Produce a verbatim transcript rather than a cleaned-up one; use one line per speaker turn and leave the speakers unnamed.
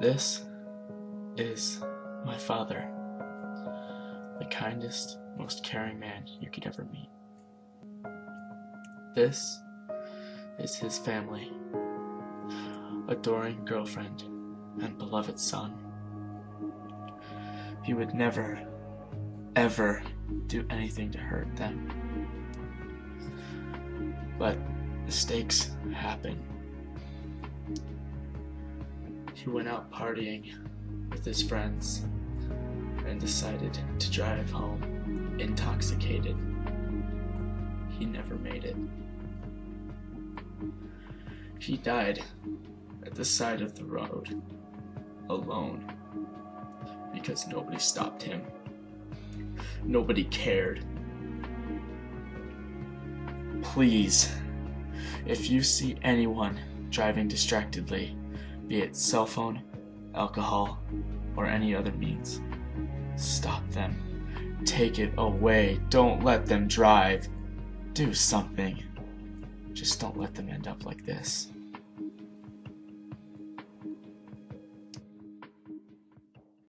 This is my father, the kindest, most caring man you could ever meet. This is his family, adoring girlfriend and beloved son. He would never, ever do anything to hurt them. But mistakes happen. He went out partying with his friends and decided to drive home intoxicated. He never made it. He died at the side of the road, alone, because nobody stopped him. Nobody cared. Please, if you see anyone driving distractedly, be it cell phone, alcohol, or any other means, stop them. Take it away. Don't let them drive. Do something. Just don't let them end up like this.